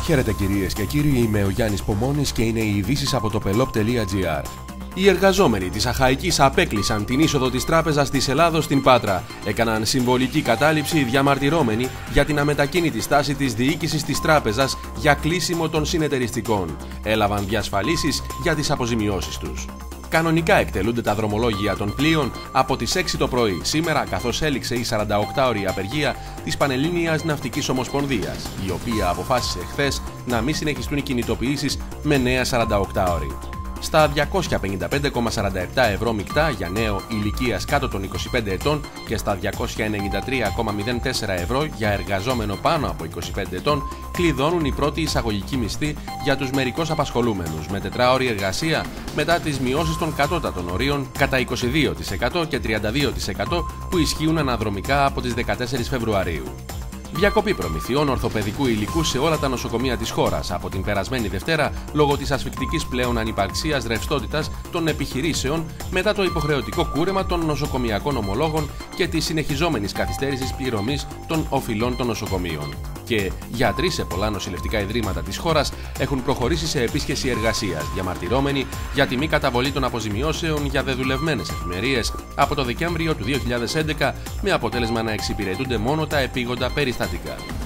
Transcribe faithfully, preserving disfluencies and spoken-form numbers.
Χαίρετε κυρίες και κύριοι, είμαι ο Γιάννης Πομώνης και είναι οι ειδήσεις από το πελόπ τελεία τζι άρ. Οι εργαζόμενοι της Αχαϊκής απέκλεισαν την είσοδο της Τράπεζας της Ελλάδος στην Πάτρα. Έκαναν συμβολική κατάληψη διαμαρτυρώμενοι για την αμετακίνητη στάση της διοίκησης της Τράπεζας για κλείσιμο των συνεταιριστικών. Έλαβαν διασφαλίσεις για τις αποζημιώσεις τους. Κανονικά εκτελούνται τα δρομολόγια των πλοίων από τις έξι το πρωί σήμερα, καθώς έληξε η σαρανταοκτάωρη απεργία της Πανελλήνιας Ναυτικής Ομοσπονδίας, η οποία αποφάσισε χθες να μην συνεχιστούν οι κινητοποιήσεις με νέα σαρανταοκτάωρη. Στα διακόσια πενήντα πέντε κόμμα σαράντα επτά ευρώ μεικτά για νέο ηλικίας κάτω των είκοσι πέντε ετών και στα διακόσια ενενήντα τρία κόμμα μηδέν τέσσερα ευρώ για εργαζόμενο πάνω από είκοσι πέντε ετών κλειδώνουν οι πρώτοι εισαγωγικοί μισθοί για τους μερικώς απασχολούμενους με τετράωρη εργασία μετά τις μειώσεις των κατώτατων ορίων κατά είκοσι δύο τοις εκατό και τριάντα δύο τοις εκατό που ισχύουν αναδρομικά από τις δεκατέσσερις Φεβρουαρίου. Διακοπή προμηθειών ορθοπαιδικού υλικού σε όλα τα νοσοκομεία της χώρας από την περασμένη Δευτέρα λόγω της ασφυκτικής πλέον ανυπαρξίας ρευστότητας των επιχειρήσεων μετά το υποχρεωτικό κούρεμα των νοσοκομιακών ομολόγων και της συνεχιζόμενης καθυστέρησης πληρωμής των οφειλών των νοσοκομείων. Και γιατροί σε πολλά νοσηλευτικά ιδρύματα της χώρας έχουν προχωρήσει σε επίσκεψη εργασίας, διαμαρτυρώμενοι για τη μη καταβολή των αποζημιώσεων για δεδουλευμένες εφημερίες από το Δεκέμβριο του δύο χιλιάδες έντεκα, με αποτέλεσμα να εξυπηρετούνται μόνο τα επίγοντα περιστατικά.